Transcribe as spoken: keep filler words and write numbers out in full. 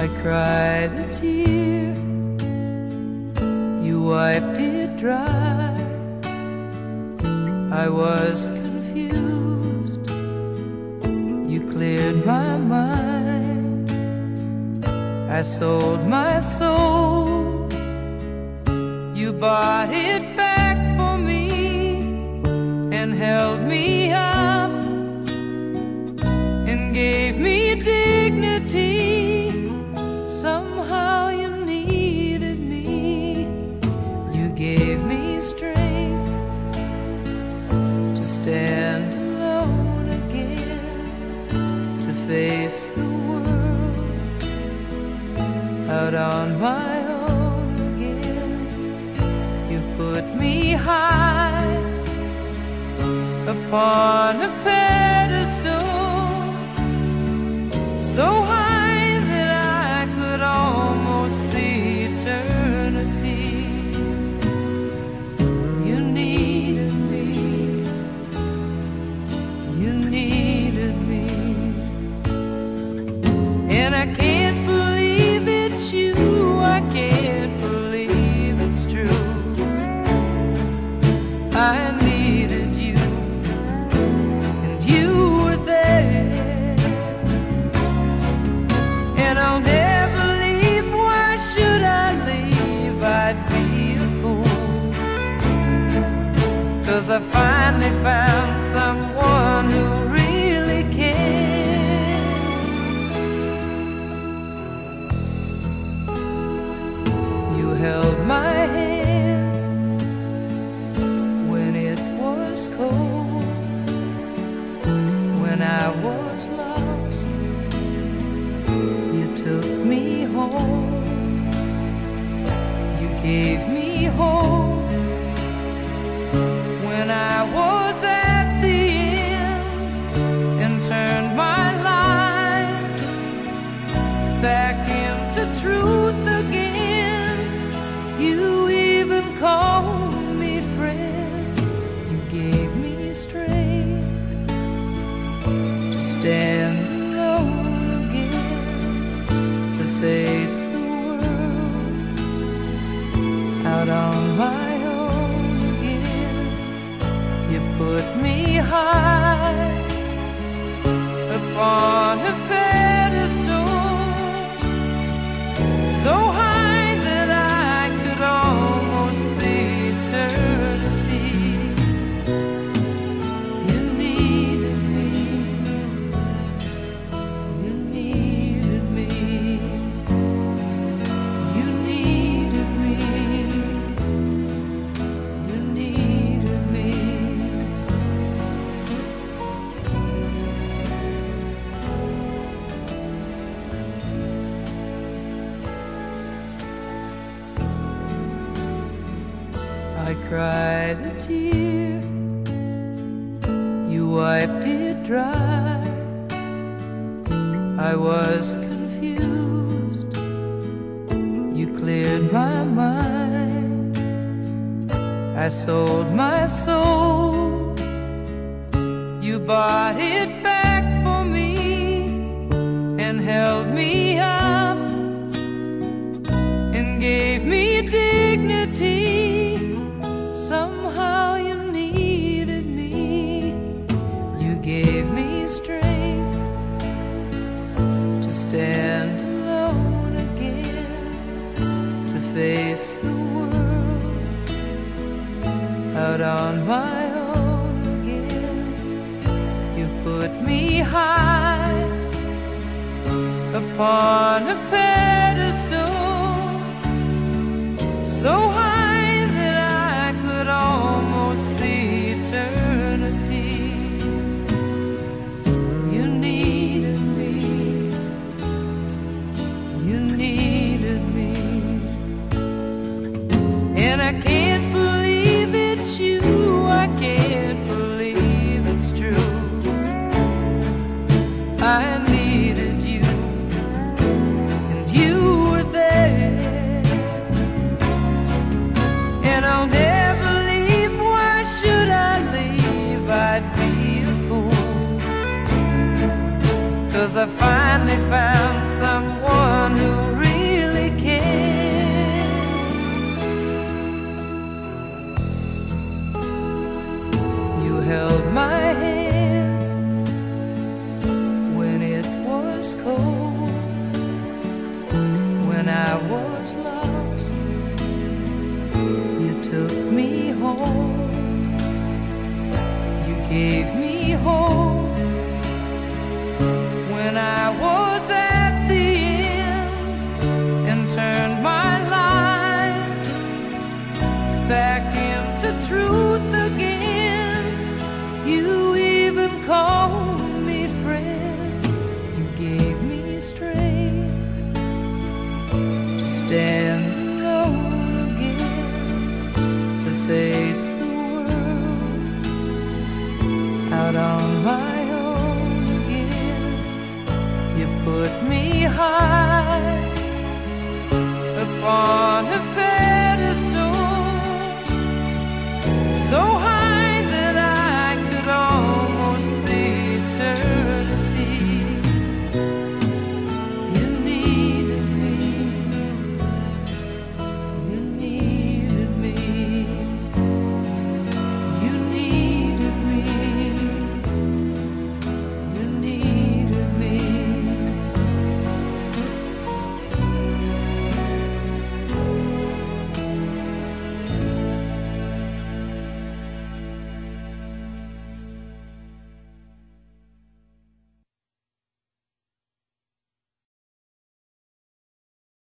I cried a tear, you wiped it dry. I was confused, you cleared my mind. I sold my soul, you bought it back for me and held me up and gave me dignity. Somehow you needed me, you gave me strength to stand alone again, to face the world out on my own again. You put me high upon a pedestal, so high that I could almost see eternity. You needed me, you needed me, and I can't believe it's you, I can't believe it's true. I needed you, and you were there, and I'll never leave. Why should I leave? I'd be a fool, 'cause I finally found someone who really cares. You held my hand when it was cold, when I was lost. You took me home, you gave me hope when I was at the end, and turned my life back into truth again. You even called me friend, you gave me strength to stand alone again, to face the world out on my own again. You put me high upon a pedestal, so high that I could almost see eternity. You needed me, you needed me, you needed me, you needed me. I cried a tear, you wiped it dry. I was confused, you cleared my mind. I sold my soul, you bought it back for me and held me up and gave me dignity. Somehow you needed me, you gave me strength to stand alone again, to face the world out on my own again. You put me high upon a pedestal, so high that I could almost see eternity. You needed me, you needed me, and I can't believe it's you, I can't believe it's true. I needed you, and you were there, and I'll never leave. Why should I leave? I'd be a fool, 'cause I finally found someone who when I was lost. You took me home. You gave me hope when I was at the end, and turned my life back into truth again. You even called me friend. You gave me strength to stand alone again, to face the world out on my own again. You put me high